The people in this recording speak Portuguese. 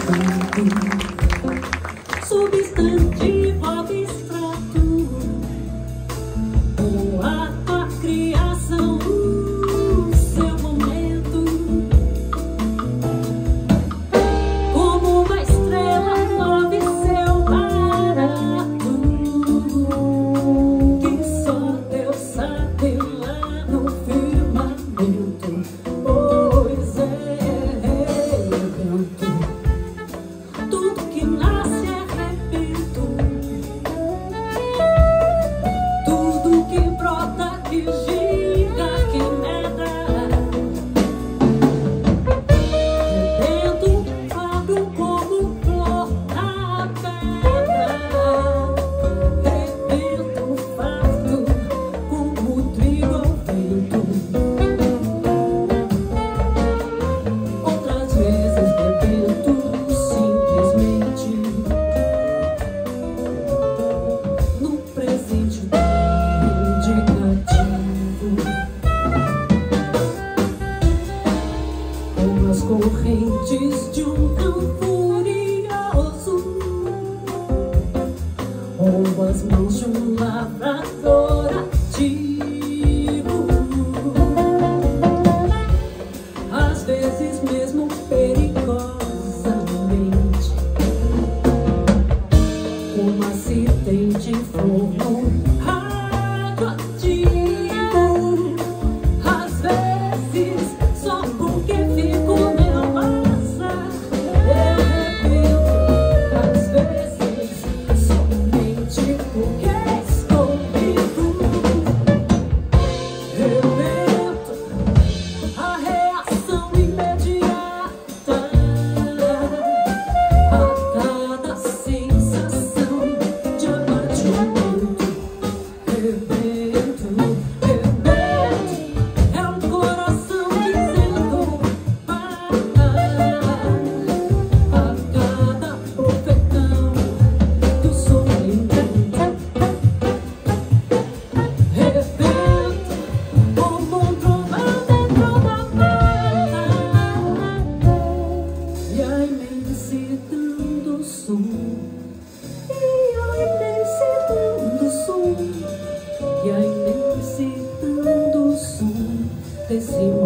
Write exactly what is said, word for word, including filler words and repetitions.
substantivo abstrato, o ato, a criação, o seu momento, como uma estrela move seu barato, que só Deus sabe lá no firmamento. Pois é, evento, tudo que nasce é repito, tudo que brota, que gira, que neda, rebento, abro como flor na pedra, rebento, faço como trigo ao vento. Outras vezes rebento simplesmente no presente indicativo, como as correntes de um rio furioso, ou as mãos de um lavrador ativo, às vezes mesmo perigosamente, um acidente em forno radioativo, às vezes só porque fico nervosa eu rebento, às vezes somente porque estou vivo. Rebento, a reação imediata a cada sensação de abatimento. Rebento, rebento, é um coração dizendo para a cada bofetão do sofrimento. Rebento, como um trovão dentro da mata, e a imensidão do som, e a imensidão do som, e a imensidão do som desse